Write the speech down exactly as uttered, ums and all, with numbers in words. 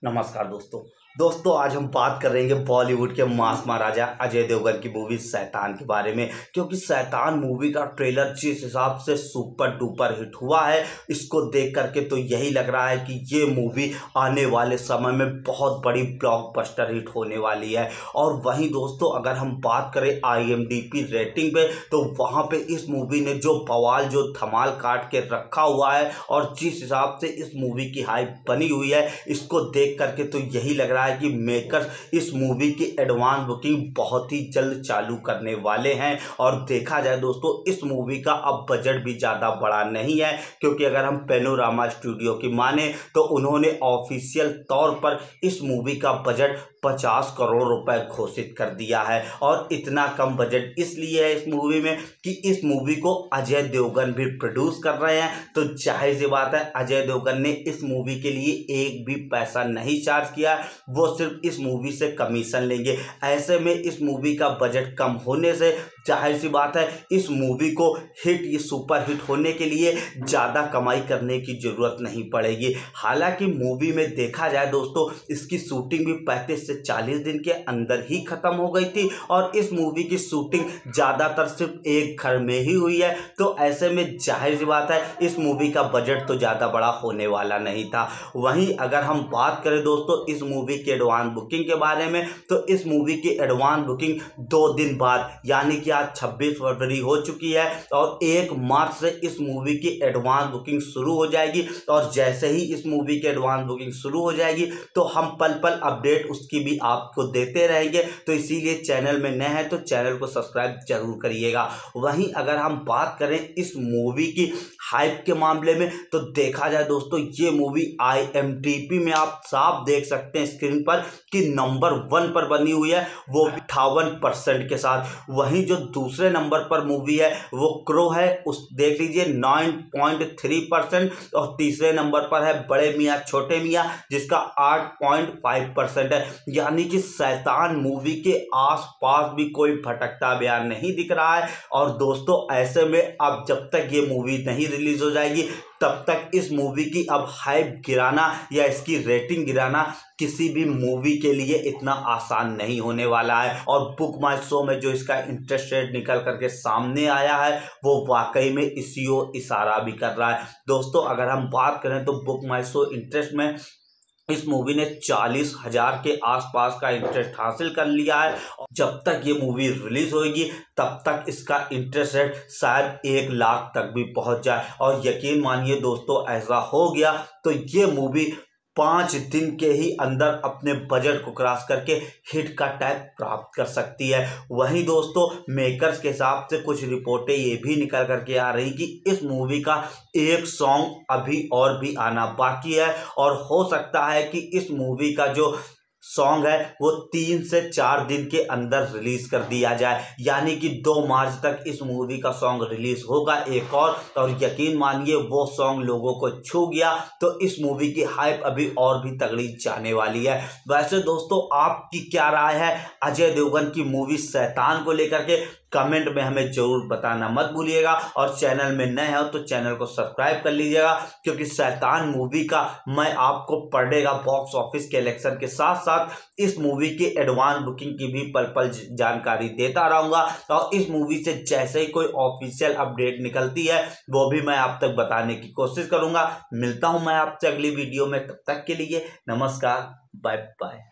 नमस्कार दोस्तों दोस्तों आज हम बात कर रहे हैं बॉलीवुड के मास महाराजा अजय देवगन की मूवी शैतान के बारे में। क्योंकि शैतान मूवी का ट्रेलर जिस हिसाब से सुपर डुपर हिट हुआ है, इसको देख करके तो यही लग रहा है कि ये मूवी आने वाले समय में बहुत बड़ी ब्लॉकबस्टर हिट होने वाली है। और वहीं दोस्तों अगर हम बात करें I M D B rating पे, तो वहाँ पे इस मूवी ने जो बवाल जो धमाल काट के रखा हुआ है और जिस हिसाब से इस मूवी की हाइप बनी हुई है, इसको देख करके तो यही लग रहा है कि मेकर्स इस मूवी की एडवांस बुकिंग बहुत ही जल्द चालू करने वाले हैं। और देखा जाए दोस्तों, इस मूवी का अब बजट भी ज़्यादा बड़ा नहीं है, क्योंकि अगर हम पेनोरामा स्टूडियो की माने तो उन्होंने ऑफिशियल तौर पर इस मूवी का बजट पचास करोड़ रुपए घोषित कर दिया है। और इतना कम बजट इसलिए है इस मूवी में कि इस मूवी को अजय देवगन भी प्रोड्यूस कर रहे हैं। तो जाहिर सी बात है, अजय देवगन ने इस मूवी के लिए एक भी पैसा नहीं चार्ज किया, वो सिर्फ इस मूवी से कमीशन लेंगे। ऐसे में इस मूवी का बजट कम होने से जाहिर सी बात है इस मूवी को हिट ये सुपर हिट होने के लिए ज़्यादा कमाई करने की ज़रूरत नहीं पड़ेगी। हालांकि मूवी में देखा जाए दोस्तों, इसकी शूटिंग भी पैंतीस से चालीस दिन के अंदर ही ख़त्म हो गई थी और इस मूवी की शूटिंग ज़्यादातर सिर्फ एक घर में ही हुई है। तो ऐसे में जाहिर सी बात है इस मूवी का बजट तो ज़्यादा बड़ा होने वाला नहीं था। वहीं अगर हम बात करें दोस्तों इस मूवी की एडवांस बुकिंग के बारे में, तो इस मूवी की एडवांस बुकिंग दो दिन बाद यानी कि आज छब्बीस फरवरी हो चुकी है और एक मार्च से इस मूवी की एडवांस बुकिंग शुरू हो जाएगी। और जैसे ही इस मूवी की एडवांस बुकिंग शुरू हो जाएगी तो हम पल पल अपडेट उसकी भी आपको देते रहेंगे। तो इसीलिए चैनल में नए हैं तो चैनल को सब्सक्राइब जरूर करिएगा। वहीं अगर हम बात करें इस मूवी की हाइप के मामले में, तो देखा जाए दोस्तों ये movie I M D B में आप साफ देख सकते हैं स्क्रीन पर कि नंबर वन पर बनी हुई है, वो अट्ठावन परसेंट के साथ। वहीं जो दूसरे नंबर पर मूवी है वो क्रो है, उस देख लीजिए नौ पॉइंट तीन परसेंट। और तीसरे नंबर पर है बड़े मियाँ छोटे मियाँ, जिसका आठ पॉइंट पाँच परसेंट है। यानी कि शैतान मूवी के आसपास भी कोई भटकता बयान नहीं दिख रहा है। और दोस्तों ऐसे में अब जब तक ये मूवी नहीं रिलीज हो जाएगी तब तक इस मूवी की अब हाइप गिराना या इसकी रेटिंग गिराना किसी भी मूवी के लिए इतना आसान नहीं होने वाला है। और बुक माई शो में जो इसका इंटरेस्ट रेट निकल करके सामने आया है वो वाकई में इसी ओर इशारा भी कर रहा है। दोस्तों अगर हम बात करें तो बुक माई शो इंटरेस्ट में इस मूवी ने चालीस हजार के आसपास का इंटरेस्ट हासिल कर लिया है। जब तक ये मूवी रिलीज होगी तब तक इसका इंटरेस्ट रेट शायद एक लाख तक भी पहुंच जाए। और यकीन मानिए दोस्तों, ऐसा हो गया तो ये मूवी पाँच दिन के ही अंदर अपने बजट को क्रॉस करके हिट का टैग प्राप्त कर सकती है। वहीं दोस्तों मेकर्स के हिसाब से कुछ रिपोर्टें ये भी निकल करके आ रही कि इस मूवी का एक सॉन्ग अभी और भी आना बाकी है और हो सकता है कि इस मूवी का जो सॉन्ग है वो तीन से चार दिन के अंदर रिलीज कर दिया जाए। यानी कि दो मार्च तक इस मूवी का सॉन्ग रिलीज होगा एक और और यकीन मानिए वो सॉन्ग लोगों को छू गया तो इस मूवी की हाइप अभी और भी तगड़ी जाने वाली है। वैसे दोस्तों आपकी क्या राय है अजय देवगन की मूवी शैतान को लेकर के, कमेंट में हमें जरूर बताना मत भूलिएगा। और चैनल में नए हो तो चैनल को सब्सक्राइब कर लीजिएगा, क्योंकि शैतान मूवी का मैं आपको पर डे का बॉक्स ऑफिस कलेक्शन के साथ साथ इस मूवी की एडवांस बुकिंग की भी पल पल जानकारी देता रहूंगा। और इस मूवी से जैसे ही कोई ऑफिशियल अपडेट निकलती है वो भी मैं आप तक बताने की कोशिश करूंगा। मिलता हूं मैं आपसे अगली वीडियो में, तब तक के लिए नमस्कार, बाय बाय।